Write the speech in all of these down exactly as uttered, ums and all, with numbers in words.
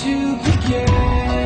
to begin.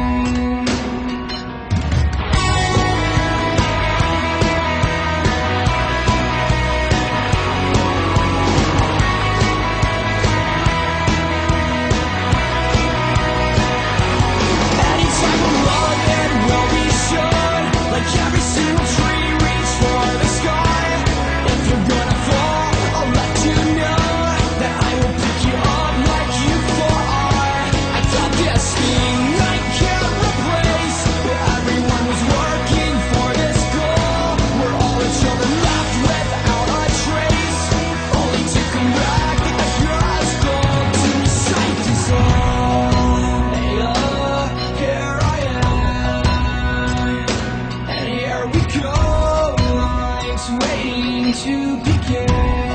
To begin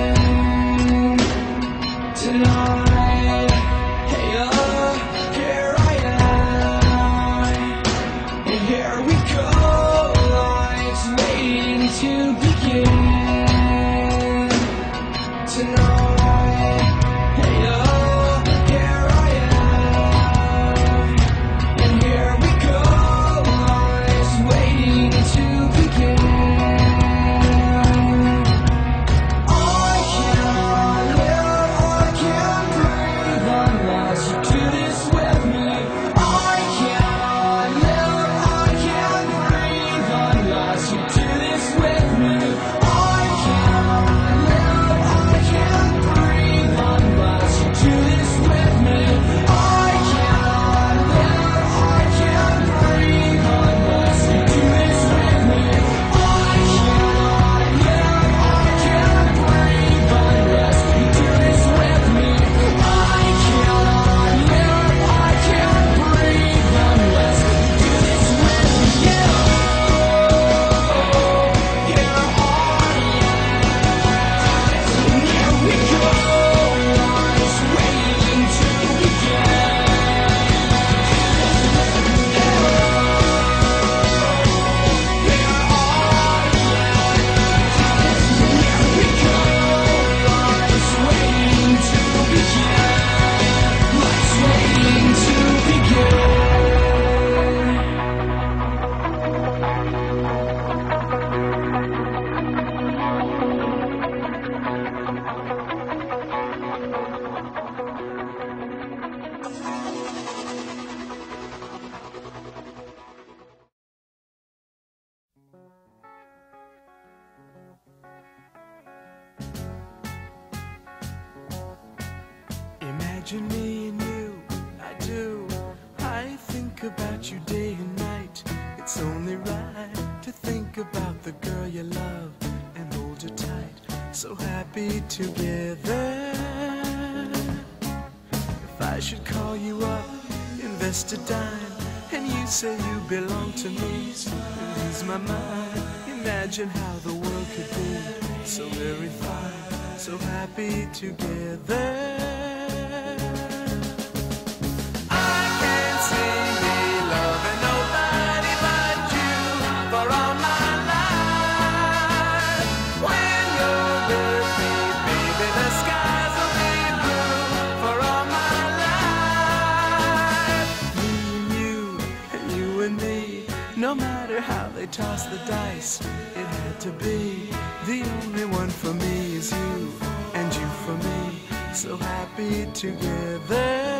tonight. Hey, uh, here I am, and here we go. Life's waiting to begin tonight. Hey, uh, here I am, and here we go. Life's waiting to begin. Imagine me and you, I do. I think about you day and night. It's only right to think about the girl you love and hold her tight. So happy together. If I should call you up, invest a dime, and you say you belong to me, lose my mind. Imagine how the world could be so very fine, so happy together. No matter how they toss the dice, it had to be. The only one for me is you, and you for me, so happy together.